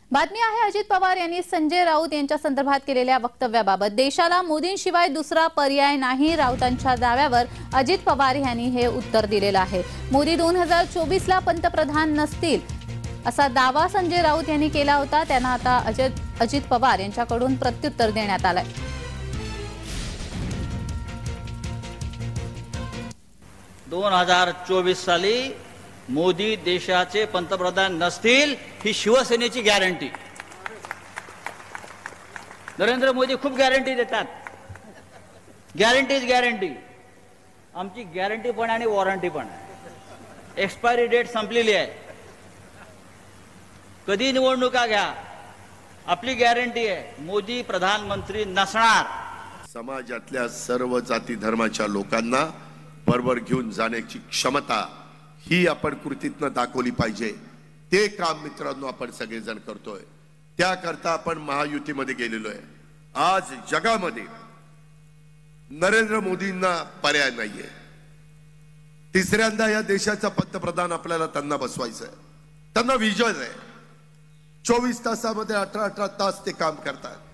बातमी आहे अजित पवार यांनी संजय राऊत यांच्या संदर्भात केलेल्या वक्तव्याबाबत। देशाला मोदींशिवाय दुसरा पर्याय नाही, राऊतांच्या दाव्यावर अजित पवार यांनी हे उत्तर दिलेलं आहे। मोदी 2024ला पंतप्रधान नसतील असा दावा संजय राऊत यांनी केला होता। त्यांना आता अजित पवार यांच्याकडून प्रत्युत्तर देण्यात आलंय। 2024 साली मोदी देशाचे पंतप्रधान नसतील ही शिवसेनेची गॅरंटी। नरेंद्र मोदी खूप गॅरंटी देतात, गॅरंटी आमची गॅरंटी पण आणि वॉरंटी पण। एक्सपायरी डेट संपलेली आहे, कधी निवडणुका घ्या, आपली गॅरंटी आहे मोदी प्रधानमंत्री नसणार। समाजातल्या सर्व जाती धर्माच्या लोकांना बरोबर घेऊन जाण्याची क्षमता ही आपण कृतीतनं दाखवली पाहिजे। ते काम मित्रांनो आपण सगळेजण करतोय, त्याकरता आपण महायुतीमध्ये गेलेलो आहे। आज जगामध्ये नरेंद्र मोदींना पर्याय नाहीये। तिसऱ्यांदा या देशाचा पंतप्रधान आपल्याला त्यांना बसवायचं आहे। त्यांना विजन आहे, 24 तासामध्ये 18 तास ते काम करतात।